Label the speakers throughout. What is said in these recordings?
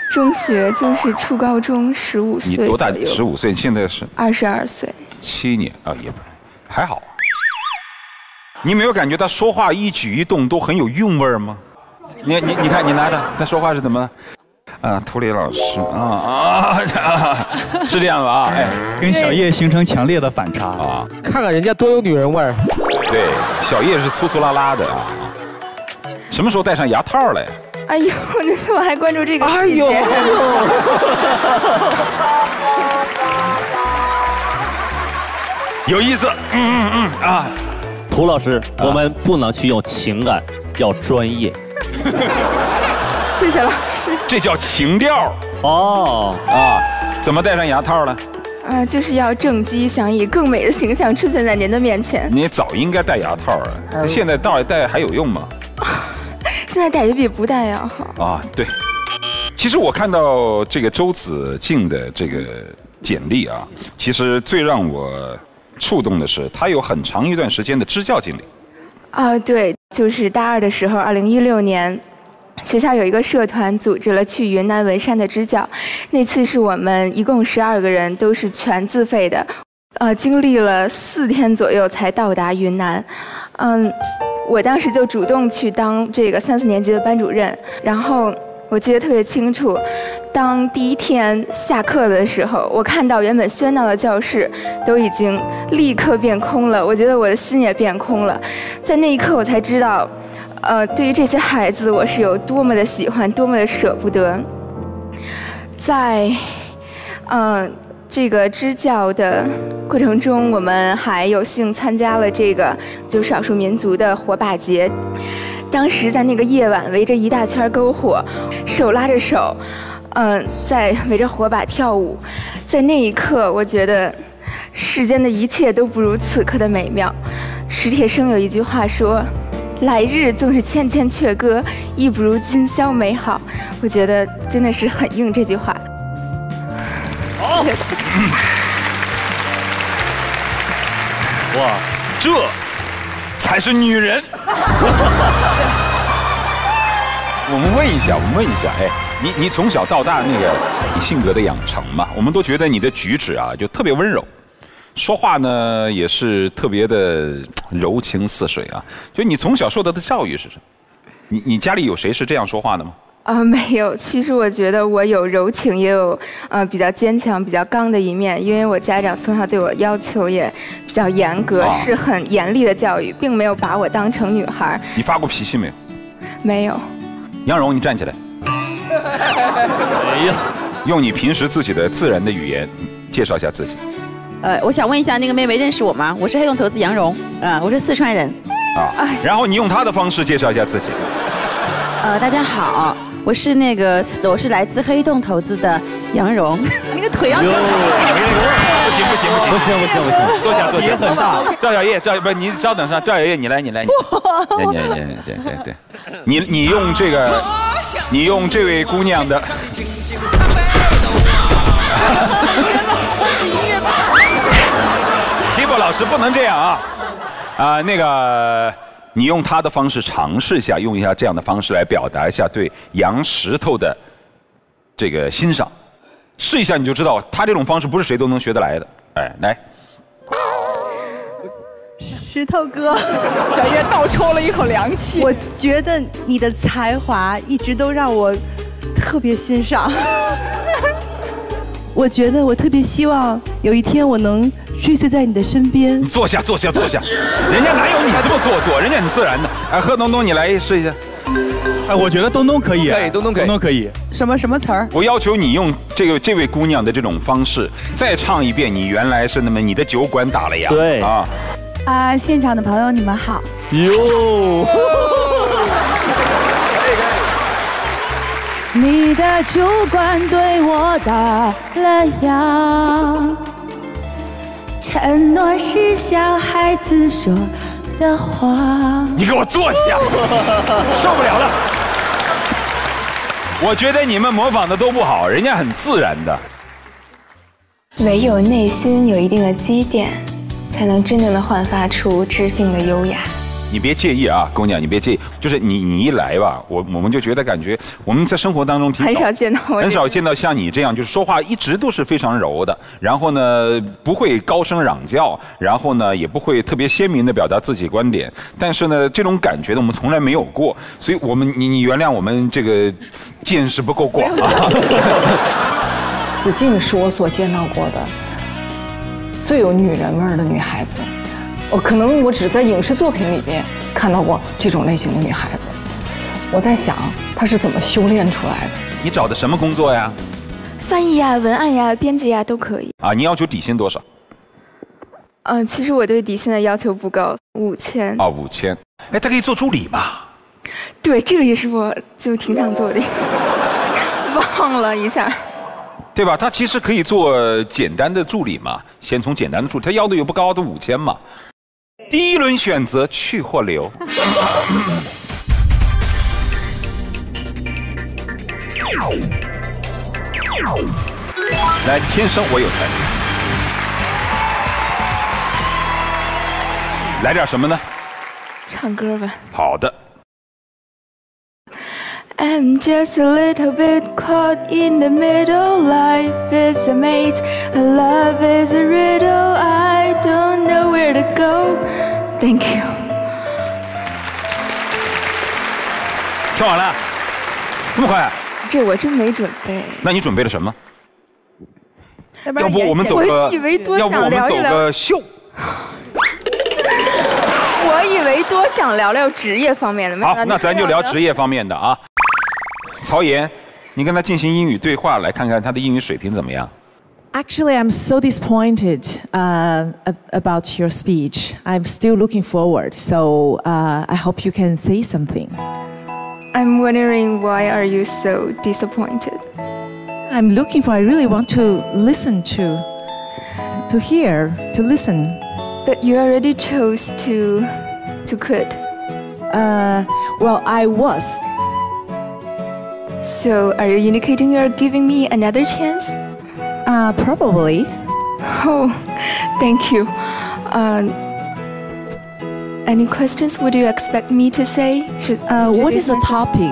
Speaker 1: 中学就是初高中15岁。
Speaker 2: 你多大？15岁，现在是
Speaker 1: 22岁。
Speaker 2: 7年啊，也还好。你没有感觉他说话一举一动都很有韵味吗？你看你拿着，他说话是怎么？涂磊老师是这样吧？哎，
Speaker 3: 跟小叶形成强烈的反差啊！
Speaker 4: 看看人家多有女人味儿。
Speaker 2: 对，小叶是粗粗拉拉的啊。什么时候戴上牙套了呀？
Speaker 1: 哎呦，你怎么还关注这个细节？
Speaker 4: 哎
Speaker 2: 呦，有意思。
Speaker 5: 涂老师，我们不能去用情感，要专业。
Speaker 1: 谢谢老师。
Speaker 2: 这叫情调
Speaker 5: 哦
Speaker 2: 怎么戴上牙套了？
Speaker 1: 就是要正畸，想以更美的形象出现在您的面前。
Speaker 2: 你早应该戴牙套了，现在戴还有用吗？
Speaker 1: 现在戴也比不戴要好。
Speaker 2: 对。其实我看到这个周子静的这个简历啊，其实最让我触动的是，她有很长一段时间的支教经历。
Speaker 1: 对，就是大2的时候，2016年。学校有一个社团组织了去云南文山的支教，那次是我们一共12个人，都是全自费的，经历了4天左右才到达云南。我当时就主动去当这个3、4年级的班主任，然后我记得特别清楚，当第1天下课的时候，我看到原本喧闹的教室都已经立刻变空了，我觉得我的心也变空了，在那一刻我才知道。对于这些孩子，我是有多么的喜欢，多么的舍不得。在这个支教的过程中，我们还有幸参加了这个就是少数民族的火把节。当时在那个夜晚，围着一大圈篝火，手拉着手，在围着火把跳舞。在那一刻，我觉得世间的一切都不如此刻的美妙。史铁生有一句话说。来日纵是千千阙歌，亦不如今宵美好。我觉得真的是很应这句话。
Speaker 2: 好。哇，这才是女人。我们问一下，哎，你从小到大那个你性格的养成嘛，我们都觉得你的举止就特别温柔。说话呢也是特别的柔情似水啊，就你从小受到的教育是什么？你家里有谁是这样说话的吗？
Speaker 1: 没有，其实我觉得我有柔情，也有比较坚强、比较刚的一面，因为我家长从小对我要求也比较严格，是很严厉的教育，并没有把我当成女孩。
Speaker 2: 你发过脾气没有？
Speaker 1: 没有。
Speaker 2: 杨蓉，你站起来。哎呀，用你平时自己的自然的语言介绍一下自己。
Speaker 6: 我想问一下，那个妹妹认识我吗？我是黑洞投资杨蓉，我是四川人。
Speaker 2: 然后你用她的方式介绍一下自己。
Speaker 6: 大家好，我是来自黑洞投资的杨蓉。那个腿要。不行，
Speaker 2: 坐下。
Speaker 5: 也很大。
Speaker 2: 赵小叶，不，你稍等上，赵小叶，你来。对，你用这位姑娘的。Kibo 老师不能这样那个你用他的方式尝试一下，用一下这样的方式来表达一下对杨石头的这个欣赏，试一下你就知道，他这种方式不是谁都能学得来的。哎，来，
Speaker 7: 石头哥，
Speaker 8: 小叶倒抽了一口凉气。
Speaker 7: 我觉得你的才华一直都让我特别欣赏。我觉得我特别希望有一天我能追随在你的身边。
Speaker 2: 坐下。人家哪有你这么做作，人家很自然的。贺东东，你来试一下。
Speaker 3: 我觉得东东可以。
Speaker 4: 东东
Speaker 3: 可以。
Speaker 8: 什么词儿？
Speaker 2: 我要求你用这位姑娘的这种方式再唱一遍。你原来是你的酒馆打了烊。
Speaker 5: 对
Speaker 7: 现场的朋友你们好。
Speaker 5: 哟。
Speaker 7: 你的酒馆对我打了烊，承诺是小孩子说的话。
Speaker 2: 你给我坐下，受不了了。我觉得你们模仿的都不好，人家很自然的。
Speaker 1: 唯有内心有一定的积淀，才能真正的焕发出知性的优雅。
Speaker 2: 你别介意啊，姑娘，你别介意。就是你一来吧，我们就觉得感觉我们在生活当中
Speaker 1: 很少见到
Speaker 2: 很少见到像你这样，就是说话一直都是非常柔的，然后呢不会高声嚷叫，然后呢也不会特别鲜明的表达自己观点，但是呢这种感觉呢我们从来没有过，所以你原谅我们这个见识不够广啊。
Speaker 8: 子静是我所见到过的最有女人味儿的女孩子。可能我只在影视作品里面看到过这种类型的女孩子。我在想，她是怎么修炼出来的？
Speaker 2: 你找的什么工作呀？
Speaker 1: 翻译呀、文案呀、编辑呀都可以。
Speaker 2: 啊，你要求底薪多少？
Speaker 1: 其实我对底薪的要求不高，5000。
Speaker 2: 啊，5000。哎，他可以做助理吧？
Speaker 1: 对，这个也是我就挺想做的，忘了一下。
Speaker 2: 对吧？他其实可以做简单的助理嘛，先从简单的助理，他要的又不高，都5000嘛。第一轮选择去或留。来，天生我有才。来点什么呢？
Speaker 1: 唱歌吧。
Speaker 2: 好的。
Speaker 1: I'm just a little bit caught in the middle. Life is a maze, and love is a riddle. I don't know where to go. Thank you.
Speaker 2: 唱完了，这么快？
Speaker 1: 这我真没准备。
Speaker 2: 那你准备了什么？
Speaker 1: 要
Speaker 2: 不我们走个，
Speaker 1: 我以为多想聊一聊。
Speaker 2: 要不我们走个秀？
Speaker 1: 我以为多想聊聊职业方面的。
Speaker 2: 好，那咱就聊职业方面的啊。曹岩，你跟他进行英语对话，来看看他的英语水平怎么样。
Speaker 9: Actually, I'm so disappointed about your speech. I'm still looking forward, so I hope you can say something.
Speaker 1: I'm wondering why are you so disappointed?
Speaker 9: I'm looking for. I really want to listen to hear, to listen.
Speaker 1: But you already chose to quit.
Speaker 9: Well, I was.
Speaker 1: So, are you indicating you're giving me another chance?
Speaker 9: Probably.
Speaker 1: Oh, thank you. Any questions would you expect me to say?
Speaker 9: What is the topic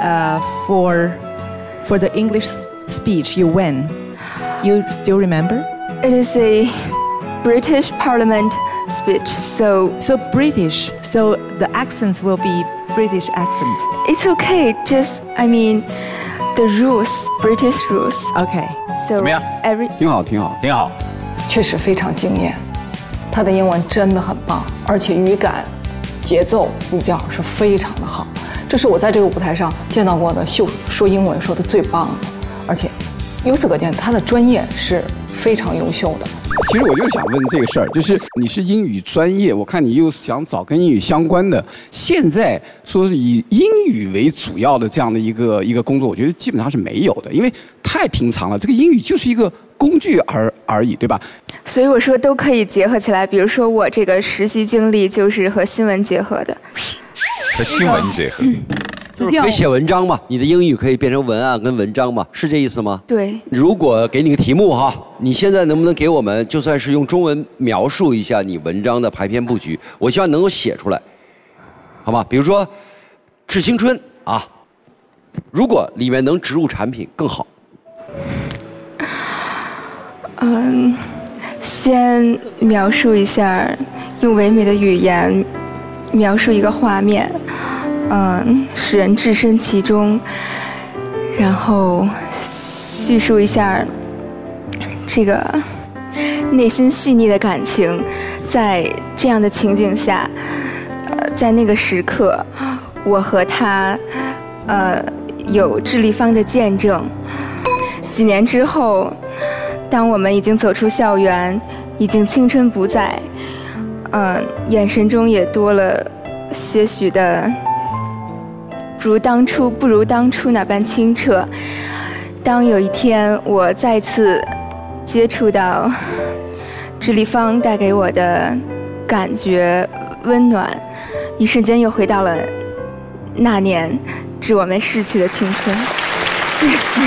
Speaker 9: for the English speech you went? You still remember?
Speaker 1: It is a British Parliament speech, so
Speaker 9: British. So the accents will be British accent.
Speaker 1: It's okay. Just the rules, British rules.
Speaker 9: Okay.
Speaker 1: So
Speaker 2: 怎么样？
Speaker 10: 挺好，挺好，
Speaker 2: 挺好。
Speaker 8: 确实非常惊艳，他的英文真的很棒，而且语感、节奏、语调是非常的好。这是我在这个舞台上见到过的秀说英文说的最棒的，而且由此可见他的专业是非常优秀的。
Speaker 10: 其实我就是想问这个事儿，就是你是英语专业，我看你又想找跟英语相关的，现在说是以英语为主要的这样的一个工作，我觉得基本上是没有的，因为太平常了。这个英语就是一个工具而已，对吧？
Speaker 1: 所以我说都可以结合起来，比如说我这个实习经历就是和新闻结合的。
Speaker 2: 和新闻结合。
Speaker 11: 就是可以写文章嘛，你的英语可以变成文案跟文章嘛，是这意思吗？
Speaker 1: 对。
Speaker 11: 如果给你个题目哈，你现在能不能给我们就算是用中文描述一下你文章的排篇布局？我希望能够写出来，好吗？比如说《致青春》啊，如果里面能植入产品更好。
Speaker 1: 先描述一下，用唯美的语言描述一个画面。使人置身其中，然后叙述一下这个内心细腻的感情，在这样的情景下，在那个时刻，我和他，有智立方的见证。几年之后，当我们已经走出校园，已经青春不在，眼神中也多了些许的。不如当初那般清澈。当有一天我再次接触到智立方带给我的感觉温暖，一瞬间又回到了那年致我们逝去的青春。谢谢。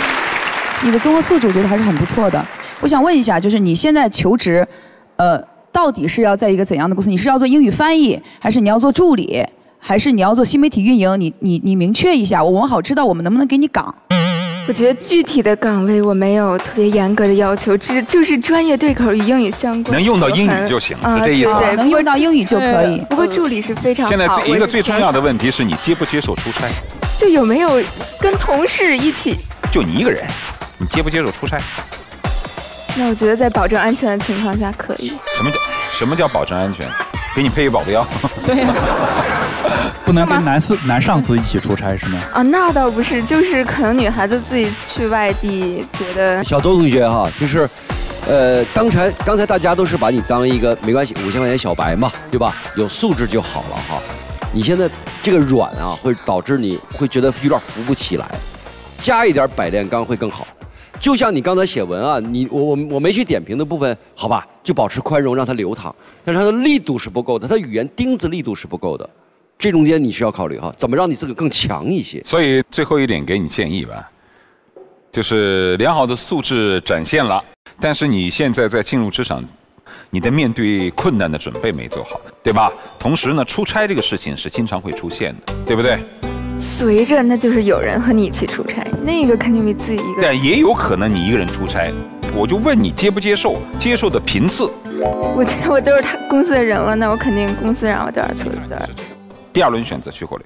Speaker 12: 你的综合素质我觉得还是很不错的。我想问一下，就是你现在求职， 到底是要在一个怎样的公司？你是要做英语翻译，还是你要做助理，还是你要做新媒体运营？你明确一下，我们好知道我们能不能给你岗。
Speaker 1: 我觉得具体的岗位我没有特别严格的要求，就是专业对口与英语相关，
Speaker 2: 能用到英语就行，是这意思吧？
Speaker 12: 对，能用到英语就可以。
Speaker 1: 不过助理是非常好。
Speaker 2: 现在一个最重要的问题是你接不接受出差？
Speaker 1: 就有没有跟同事一起？
Speaker 2: 就你一个人，你接不接受出差？
Speaker 1: 那我觉得在保证安全的情况下可以。
Speaker 2: 什么叫保证安全？给你配一保镖？
Speaker 12: 对呀。
Speaker 3: 不能跟男上司一起出差是吗？
Speaker 1: 啊，那倒不是，就是可能女孩子自己去外地，觉得
Speaker 11: 小周同学哈，就是，刚才大家都是把你当一个没关系5000块钱小白嘛，对吧？有素质就好了哈。你现在这个软啊，会导致你会觉得有点扶不起来，加一点百炼钢会更好。就像你刚才写文案，我没去点评的部分，好吧，就保持宽容，让它流淌，但是它的力度是不够的，它语言钉子力度是不够的。这中间你需要考虑哈，怎么让你自己更强一些。
Speaker 2: 所以最后一点给你建议吧，就是良好的素质展现了，但是你现在在进入职场，你的面对困难的准备没做好，对吧？同时呢，出差这个事情是经常会出现的，对不对？
Speaker 1: 随着那就是有人和你一起出差，那个肯定比自己一个人。
Speaker 2: 但也有可能你一个人出差，我就问你接不接受，接受的频次。
Speaker 1: 我觉得我都是他公司的人了，那我肯定公司让我多少次就多少次。
Speaker 2: 第2轮选择徐慧蕾。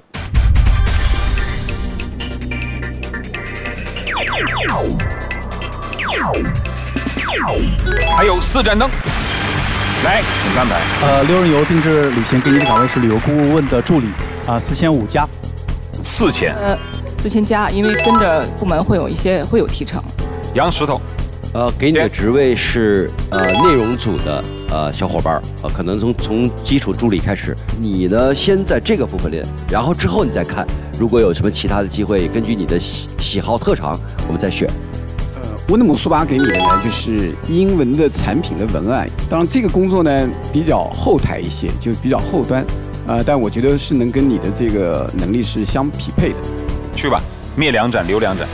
Speaker 2: 还有4盏灯，来，请翻牌。
Speaker 3: 6人游定制旅行给你的岗位是旅游顾问的助理，4500加。
Speaker 2: 4000。
Speaker 13: 4000加，因为跟着部门会有提成。
Speaker 2: 杨石头。
Speaker 11: 给你的职位是内容组的小伙伴可能从基础助理开始，你呢先在这个部分练，然后之后你再看，如果有什么其他的机会，根据你的喜好特长，我们再选。
Speaker 10: 温德姆苏巴给你的呢，就是英文的产品的文案。当然，这个工作呢比较后台一些，就比较后端，但我觉得是能跟你的这个能力是相匹配的。
Speaker 2: 去吧，灭2盏，留2盏。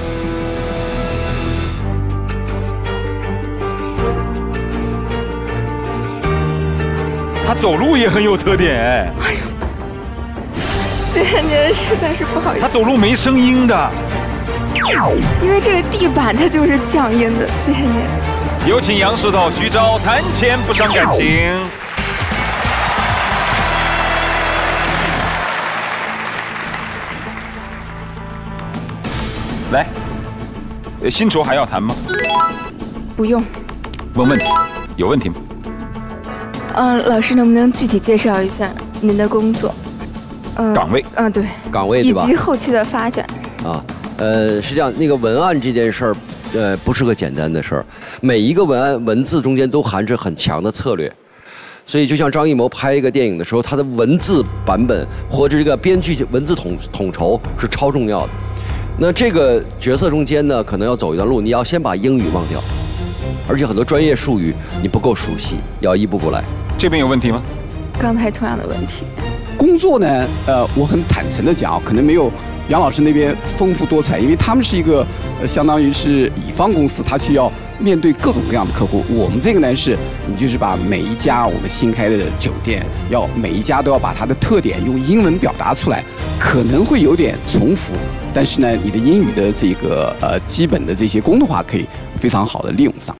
Speaker 2: 他走路也很有特点哎呦，
Speaker 1: 谢谢您，实在是不好意思。
Speaker 2: 他走路没声音的，
Speaker 1: 因为这个地板它就是降音的。谢谢您。
Speaker 2: 有请杨石头、徐钊谈钱不伤感情。来，薪酬还要谈吗？
Speaker 1: 不用。
Speaker 2: 问问题，有问题吗？
Speaker 1: 老师能不能具体介绍一下您的工作？
Speaker 2: 岗位。
Speaker 1: 对。
Speaker 11: 岗位对吧？
Speaker 1: 以及后期的发展。
Speaker 11: 是这样，那个文案这件事儿，不是个简单的事儿，每一个文字中间都含着很强的策略。所以就像张艺谋拍一个电影的时候，他的文字版本或者这个编剧文字统筹是超重要的。那这个角色中间呢，可能要走一段路，你要先把英语忘掉，而且很多专业术语你不够熟悉，要一步步来。
Speaker 2: 这边有问题吗？
Speaker 1: 刚才同样的问题。
Speaker 10: 工作呢，我很坦诚的讲，可能没有杨老师那边丰富多彩，因为他们是一个相当于是乙方公司，他需要面对各种各样的客户。我们这个呢是，你就是把每一家我们新开的酒店，每一家都要把它的特点用英文表达出来，可能会有点重复，但是呢，你的英语的这个基本的这些功能化可以非常好的利用上。